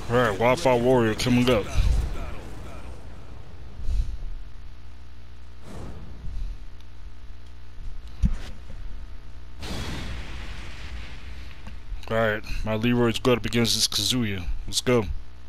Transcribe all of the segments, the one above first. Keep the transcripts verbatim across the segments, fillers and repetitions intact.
Alright, Wildfire Warrior coming up. Alright, my Leroy's going up against this Kazuya. Let's go.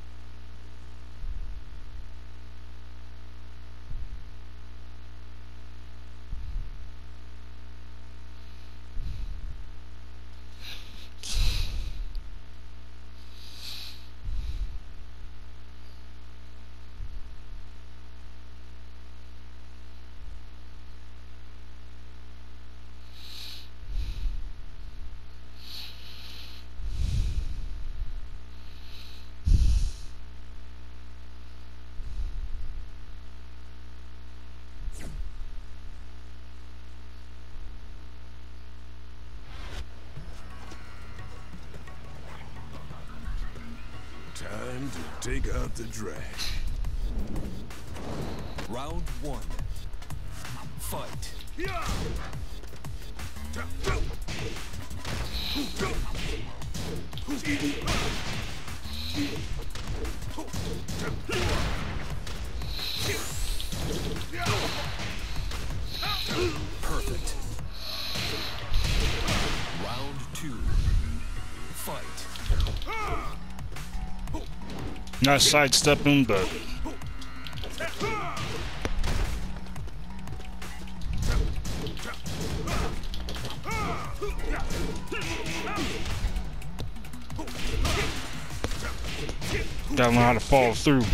Time to take out the drag. Round one. Fight. Perfect. Round two. Fight. Not sidestepping, but gotta learn how to follow through.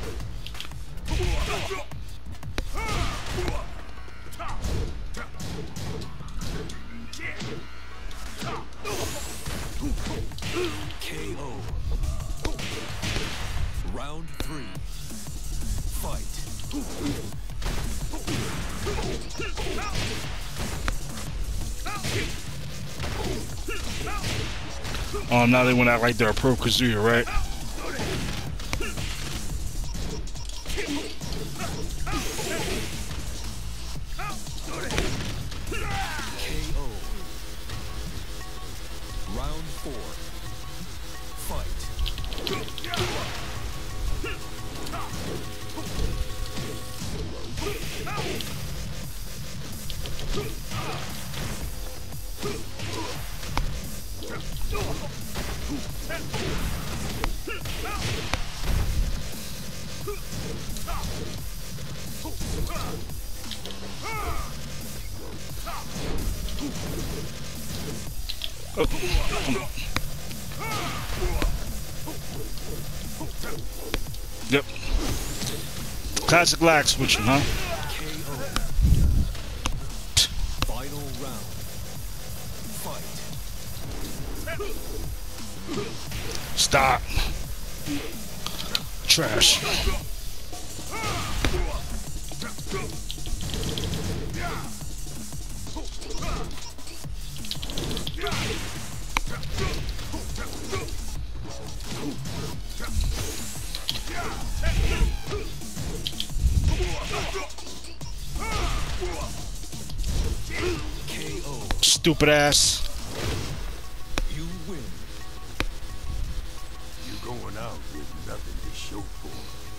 K O. Round three. Fight. Oh, now they went out like they're a pro Kazuya, right? K O. Round four. Fight. Yep. Classic lag switching, huh? K O. Final round. Fight. Stop. Trash. K O. Stupid ass. You win. You going out with nothing to show for it.